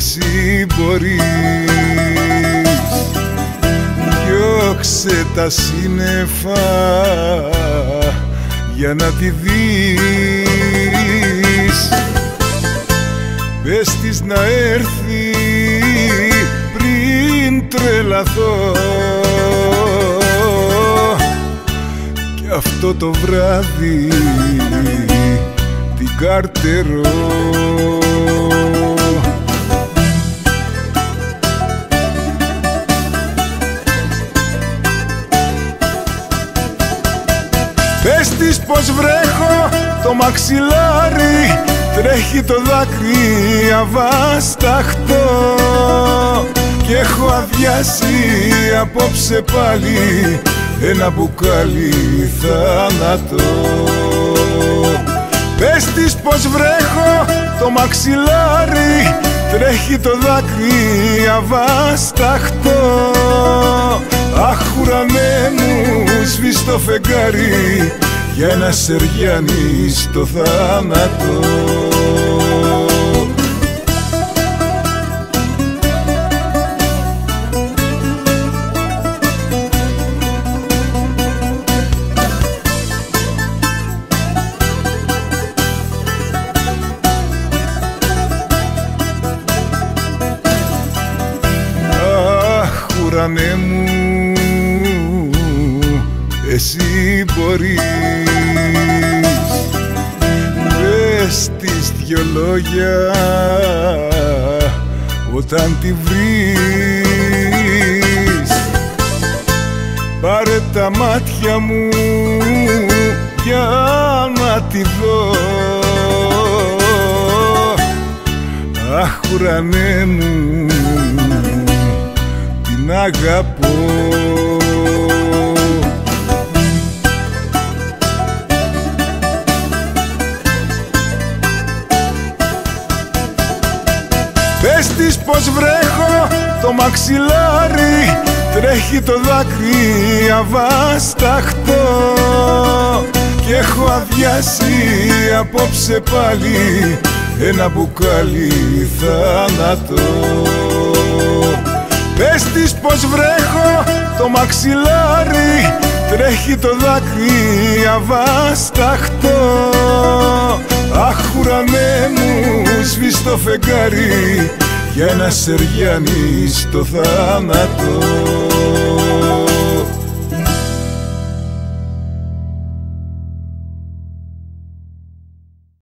εσύ μπορείς. Διώξε τα σύννεφα για να τη δεις. Πες της να έρθει πριν τρελαθώ, και αυτό το βράδυ την καρτερώ. Πες της πως βρέχω το μαξιλάρι, τρέχει το δάκρυ αβάσταχτο, και έχω αδειάσει απόψε πάλι ένα μπουκάλι θάνατο. Πες της πως βρέχω το μαξιλάρι, τρέχει το δάκρυ αβάσταχτο. Αχ, ουρανέ μου, σβήσ' το φεγγάρι για ένα σεριάνι στο θάνατο. Αχ, ουρανέ μου, εσύ μπορείς. Πες της δυο λόγια όταν τη βρεις. Πάρε τα μάτια μου για να τη δω. Αχ, ουρανέ μου, την αγαπώ. Πες της πως βρέχω το μαξιλάρι, τρέχει το δάκρυ αβάσταχτο, και έχω αδειάσει απόψε πάλι ένα μπουκάλι θάνατο. Πες της πως βρέχω το μαξιλάρι, τρέχει το δάκρυ αβάσταχτο. Αχ, ουρανέ μου, σβήσ' το φεγγάρι για ένα σεριάνι στο θάνατο.